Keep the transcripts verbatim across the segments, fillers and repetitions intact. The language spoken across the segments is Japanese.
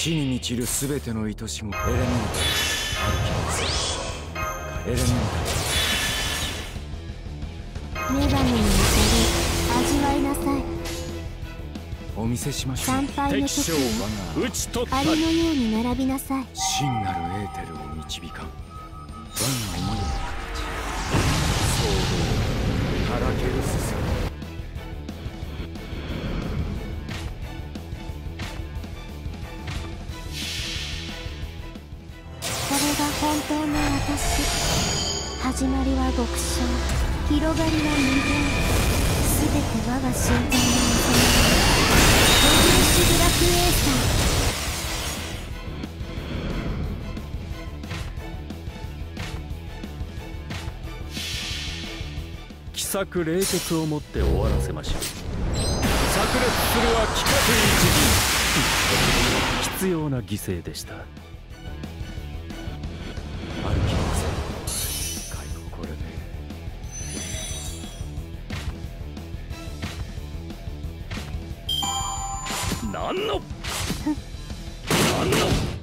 地に満ちるすべての愛しもエレメンタルアルキノスエレメンタル。 女神に似てる。味わいなさい。 お見せしましょう。 参拝の時を討ち取ったアリのように並びなさい。 真なるエーテルを導かん我が思いの形騒動ハラケルススこれが本当の私。始まりは極小、広がりは無限。すべて我が身体の望み。レギュシグラクエーサー。 奇策冷血をもって終わらせましょう。炸裂するは規格一陣必要な犠牲でした。 アルキノス解放これで何の何の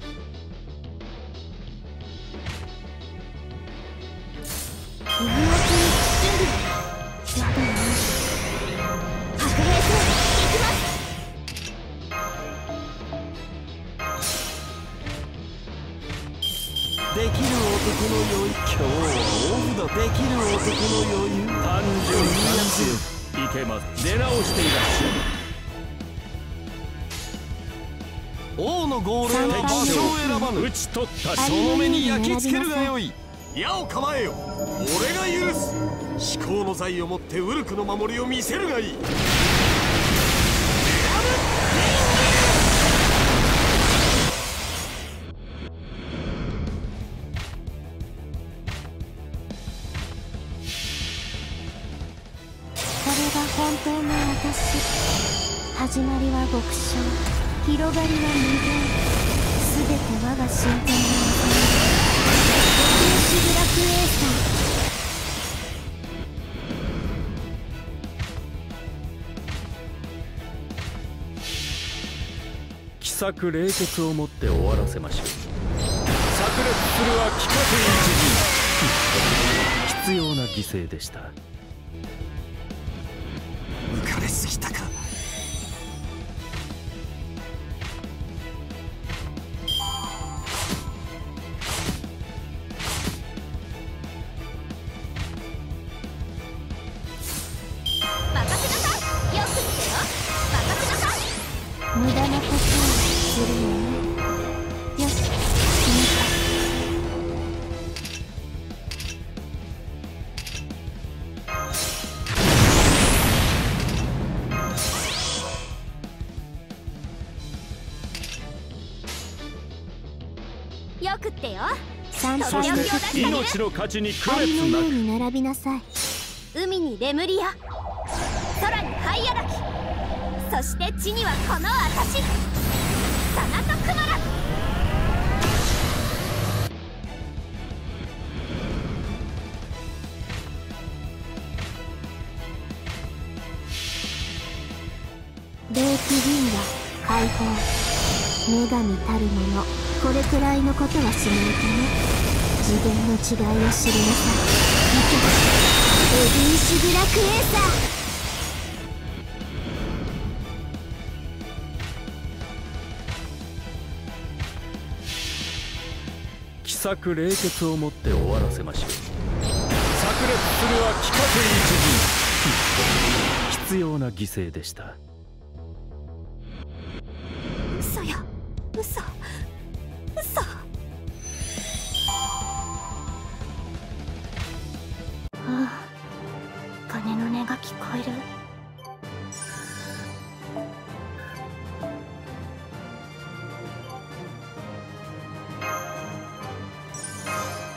右の準備。ちょっとね。白兵戦行きます。 できる男の酔い、今日はオフだ。できる男の余裕、 単純単純いけます。出直していらっしゃる。 王の号令は場所を選ばぬ。 討ち取ったその目に焼き付けるがよい。矢を構えよ。俺が許す。至高の財をもってウルクの守りを見せるがいい。 これが本当の私。始まりは極小、広がりは無限。すべて我が身体の望み。レギュシグラクエーサー。 奇策冷血をもって終わらせましょう。炸裂するは規格一陣必要な犠牲でした。 浮かれすぎたか。 無駄なことをするのね。よし、 よくってよ。 参そ拝のして時命の価値に区アリのよう別なくに並びなさい。 海にレムリア、空にハイヤラキ、そして地にはこの私サナトクマラ。 霊気銀河解放。女神たるもの、これくらいのことはしないとね。次元の違いを知りなさい。行け、エディンシグラクエーサー。 奇策冷血をもって終わらせましょう。炸裂するは規格一陣必要な犠牲でした。 嘘よ、嘘嘘。 ああ、鐘の音が聞こえる。